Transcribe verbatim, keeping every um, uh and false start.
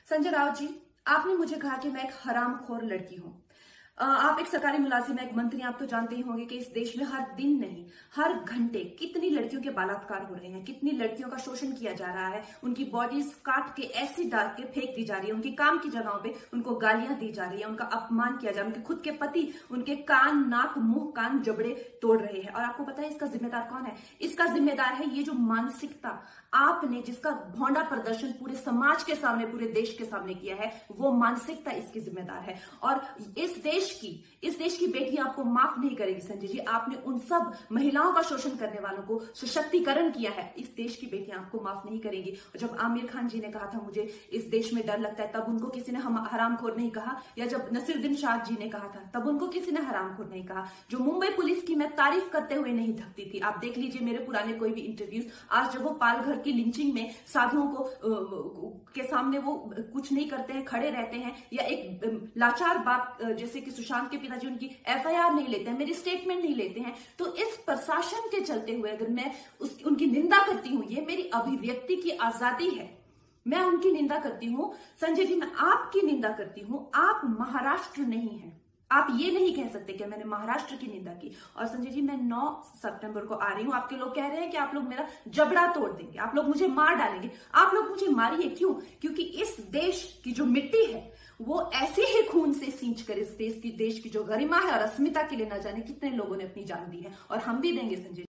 संजय राउत जी, आपने मुझे कहा कि मैं एक हरामखोर लड़की हूं। आप एक सरकारी मुलाजिम, एक मंत्री, आप तो जानते ही होंगे कि इस देश में हर दिन नहीं हर घंटे कितनी लड़कियों के बलात्कार हो रहे हैं, कितनी लड़कियों का शोषण किया जा रहा है, उनकी बॉडीज काट के एसिड डाल के फेंक दी जा रही है, उनकी काम की जगहों पे उनको गालियां दी जा रही है, उनका अपमान किया जा रहा है, उनके खुद के पति उनके कान, नाक, मुंह, कान, जबड़े तोड़ रहे हैं। और आपको पता है इसका जिम्मेदार कौन है? इसका जिम्मेदार है ये जो मानसिकता आपने, जिसका भौंडा प्रदर्शन पूरे समाज के सामने, पूरे देश के सामने किया है, वो मानसिकता इसकी जिम्मेदार है। और इस देश की इस देश की बेटियां आपको माफ नहीं करेगी संजय जी। आपने उन सब महिलाओं का शोषण करने वालों को सशक्तिकरण किया है, इस देश की बेटियां आपको माफ नहीं करेंगी। और जब आमिर खान जी ने कहा था मुझे इस देश में डर लगता है, तब उनको किसी ने हम हरामखोर नहीं कहा, या जब नसीरुद्दीन शाह जी ने कहा था तब उनको किसी ने हरामखोर नहीं कहा। जो मुंबई पुलिस की मैं तारीफ करते हुए नहीं थकती थी, आप देख लीजिए मेरे पुराने कोई भी इंटरव्यूज, आज जब वो पालघर की लिंचिंग में साधुओं को के सामने वो कुछ नहीं करते हैं, खड़े रहते हैं, या एक लाचार बाप जैसे कि सुशांत के पिताजी उनकी एफ आई आर नहीं लेते हैं, मेरी स्टेटमेंट नहीं लेते हैं, तो इस प्रशासन के चलते हुए अगर मैं उस, उनकी निंदा करती हूं, ये मेरी अभिव्यक्ति की आजादी है, मैं उनकी निंदा करती हूं। संजय जी, मैं आपकी निंदा करती हूं, आप महाराष्ट्र नहीं हैं, आप ये नहीं कह सकते कि मैंने महाराष्ट्र की निंदा की। और संजय जी, मैं नौ सितंबर को आ रही हूं, आपके लोग कह रहे हैं कि आप लोग मेरा जबड़ा तोड़ देंगे, आप लोग मुझे मार डालेंगे। आप लोग मुझे मारिए, क्यों? क्योंकि इस देश की जो मिट्टी है वो ऐसे ही खून से सींच कर इस देश की देश की जो गरिमा है और अस्मिता के लिए न जाने कितने लोगों ने अपनी जान दी है, और हम भी देंगे संजय।